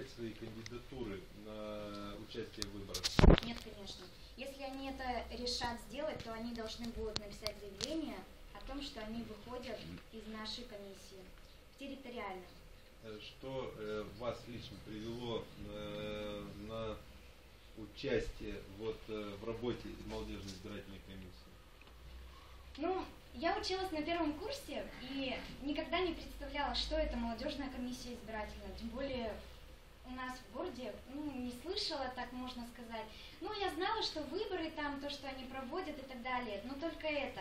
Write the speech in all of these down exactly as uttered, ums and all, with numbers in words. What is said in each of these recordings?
подавать свои кандидатуры на участие в выборах? Нет, конечно. Если они это решат сделать, то они должны будут написать заявление о том, что они выходят из нашей комиссии территориально. Что э, вас лично привело э, на участие вот, э, в работе молодежной избирательной комиссии? Ну, я училась на первом курсе и никогда не представляла, что это молодежная комиссия избирательная. Тем более у нас в городе, ну, не слышала, так можно сказать. Ну, я знала, что выборы там, то, что они проводят и так далее, но только это.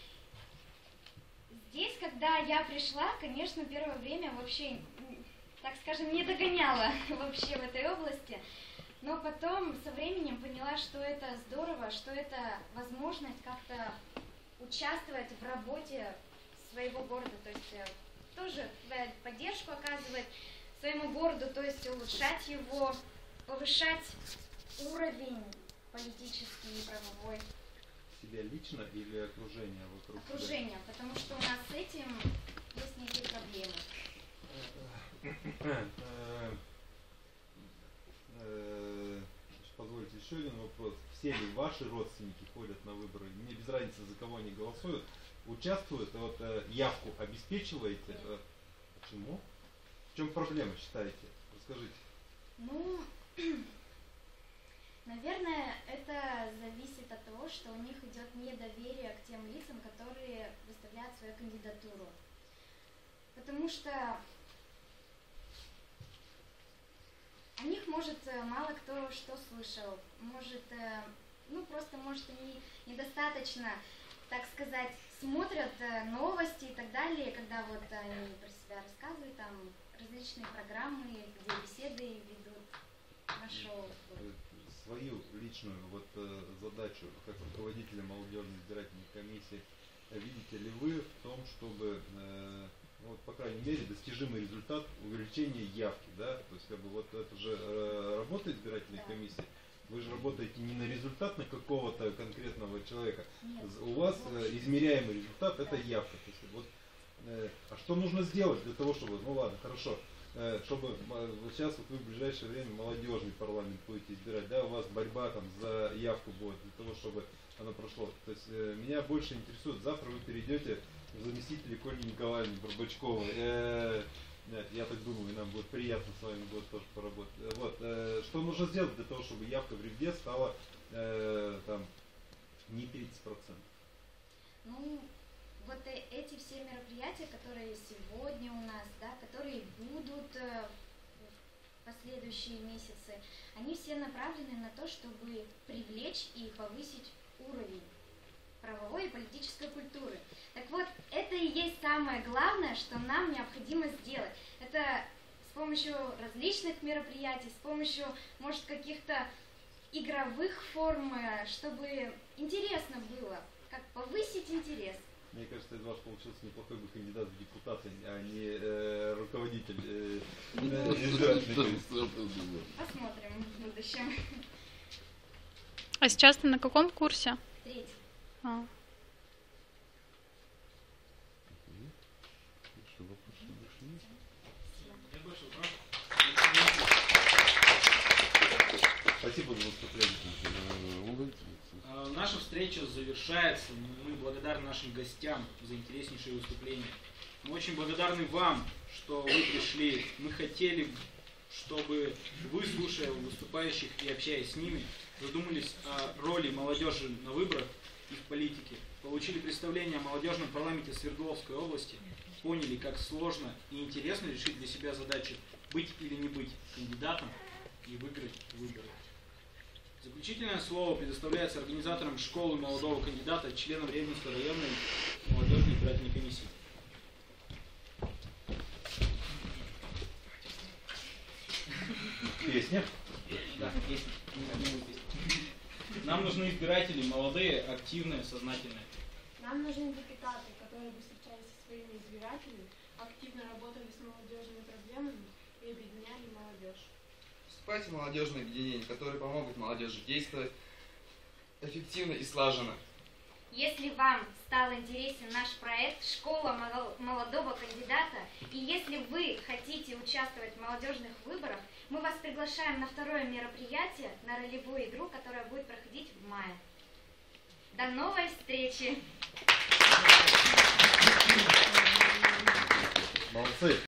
Здесь, когда я пришла, конечно, первое время вообще, так скажем, не догоняла вообще в этой области. Но потом со временем поняла, что это здорово, что это возможность как-то участвовать в работе своего города, то есть тоже поддержку оказывать своему городу, то есть улучшать его, повышать уровень политический и правовой. Себя лично или окружение вокруг? Окружение, себя? Потому что у нас с этим есть некие проблемы. Позвольте еще один вопрос. Все ли ваши родственники ходят на выборы? Мне без разницы, за кого они голосуют. Участвуют? Вот явку обеспечиваете? Почему? В чем проблема, считаете? Расскажите. Ну, наверное, это зависит от того, что у них идет недоверие к тем лицам, которые выставляют свою кандидатуру. Потому что о них, может, мало кто что слышал. Может, ну, просто, может, они недостаточно, так сказать, смотрят новости и так далее, когда вот они про себя рассказывают, там, различные программы, где беседы ведут на шоу. Свою личную вот задачу, как руководителя молодежной избирательной комиссии, видите ли вы в том, чтобы, вот, по крайней мере, достижимый результат увеличения явки, да, то есть, как бы, вот это же э, работа избирательной да. комиссии, вы же работаете не на результат на какого-то конкретного человека, Нет, у вас э, измеряемый результат да. это явка, то есть, вот, э, а что нужно сделать для того, чтобы, ну ладно, хорошо, э, чтобы вот сейчас вот вы в ближайшее время молодежный парламент будете избирать, да, у вас борьба там за явку будет, для того, чтобы оно прошло, то есть, э, меня больше интересует, завтра вы перейдете заместитель Коли Николаевны Барбачковой. Э, я так думаю, нам будет приятно с вами будет тоже поработать. Вот, э, что нужно сделать для того, чтобы явка в Ревде стала э, там, не тридцать процентов? Ну, вот эти все мероприятия, которые сегодня у нас, да, которые будут э, в последующие месяцы, они все направлены на то, чтобы привлечь и повысить уровень правовой и политической культуры. Так вот, это и есть самое главное, что нам необходимо сделать. Это с помощью различных мероприятий, с помощью, может, каких-то игровых форм, чтобы интересно было, как повысить интерес. Мне кажется, из вас получился неплохой бы кандидат в депутаты, а не э, руководитель э, избирательной. Посмотрим в будущем. А сейчас ты на каком курсе? Третий. А. Спасибо за выступление. Наша встреча завершается. Мы благодарны нашим гостям за интереснейшие выступления. Мы очень благодарны вам, что вы пришли. Мы хотели, чтобы вы, слушая выступающих и общаясь с ними, задумались о роли молодежи на выборах и в политике, получили представление о молодежном парламенте Свердловской области, поняли, как сложно и интересно решить для себя задачу быть или не быть кандидатом и выиграть выборы. Заключительное слово предоставляется организаторам школы молодого кандидата, членам Ревненской районной молодежной избирательной комиссии. Песня? Да, песня. Нам нужны избиратели молодые, активные, сознательные. Нам нужны депутаты, которые бы встречались со своими избирателями, активно работали с молодежными проблемами и объединяли молодежь. Вступайте в молодежные объединения, которые помогут молодежи действовать эффективно и слаженно. Если вам стал интересен наш проект «Школа мало- молодого кандидата», и если вы хотите участвовать в молодежных выборах, мы вас приглашаем на второе мероприятие, на ролевую игру, которая будет проходить в мае. До новой встречи! Молодцы.